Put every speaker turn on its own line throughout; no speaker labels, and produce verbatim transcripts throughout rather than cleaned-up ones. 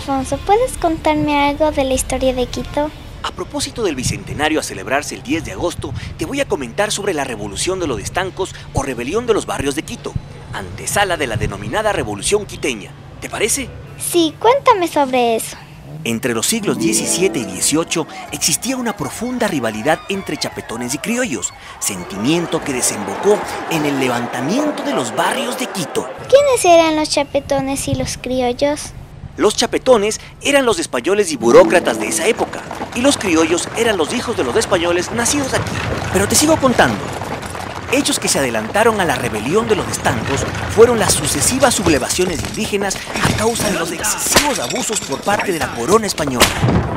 Alfonso, ¿puedes contarme algo de la historia de Quito?
A propósito del bicentenario a celebrarse el diez de agosto, te voy a comentar sobre la Revolución de los Estancos o Rebelión de los Barrios de Quito, antesala de la denominada Revolución Quiteña. ¿Te parece?
Sí, cuéntame sobre eso.
Entre los siglos diecisiete y dieciocho existía una profunda rivalidad entre chapetones y criollos, sentimiento que desembocó en el levantamiento de los barrios de Quito.
¿Quiénes eran los chapetones y los criollos?
Los chapetones eran los españoles y burócratas de esa época, y los criollos eran los hijos de los españoles nacidos aquí. Pero te sigo contando. Hechos que se adelantaron a la rebelión de los estancos fueron las sucesivas sublevaciones indígenas a causa de los excesivos abusos por parte de la corona española.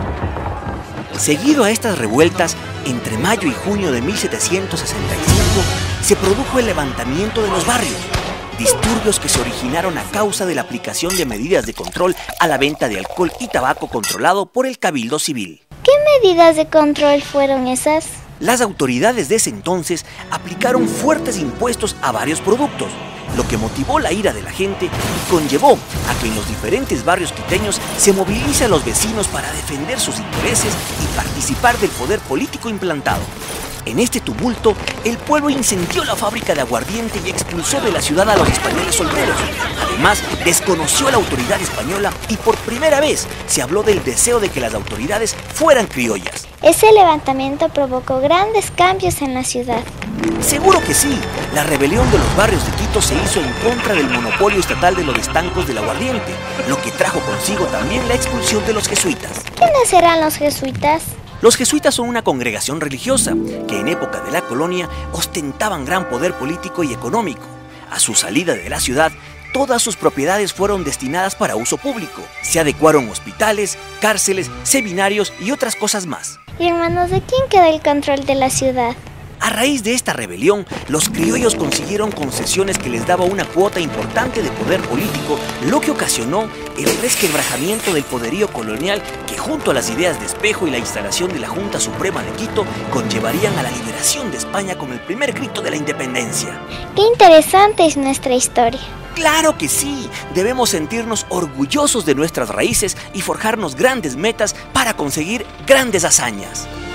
Seguido a estas revueltas, entre mayo y junio de mil setecientos sesenta y cinco se produjo el levantamiento de los barrios, disturbios que se originaron a causa de la aplicación de medidas de control a la venta de alcohol y tabaco controlado por el Cabildo Civil.
¿Qué medidas de control fueron esas?
Las autoridades de ese entonces aplicaron fuertes impuestos a varios productos, lo que motivó la ira de la gente y conllevó a que en los diferentes barrios quiteños se movilice a los vecinos para defender sus intereses y participar del poder político implantado. En este tumulto, el pueblo incendió la fábrica de aguardiente y expulsó de la ciudad a los españoles solteros. Además, desconoció a la autoridad española y por primera vez se habló del deseo de que las autoridades fueran criollas.
Ese levantamiento provocó grandes cambios en la ciudad.
Seguro que sí. La rebelión de los barrios de Quito se hizo en contra del monopolio estatal de los estancos del aguardiente, lo que trajo consigo también la expulsión de los jesuitas.
¿Quiénes eran los jesuitas?
Los jesuitas son una congregación religiosa que en época de la colonia ostentaban gran poder político y económico. A su salida de la ciudad, todas sus propiedades fueron destinadas para uso público. Se adecuaron hospitales, cárceles, seminarios y otras cosas más.
¿Y en manos de quién queda el control de la ciudad?
A raíz de esta rebelión, los criollos consiguieron concesiones que les daba una cuota importante de poder político, lo que ocasionó el resquebrajamiento del poderío colonial que, junto a las ideas de Espejo y la instalación de la Junta Suprema de Quito, conllevarían a la liberación de España como el primer grito de la independencia.
¡Qué interesante es nuestra historia!
¡Claro que sí! Debemos sentirnos orgullosos de nuestras raíces y forjarnos grandes metas para conseguir grandes hazañas.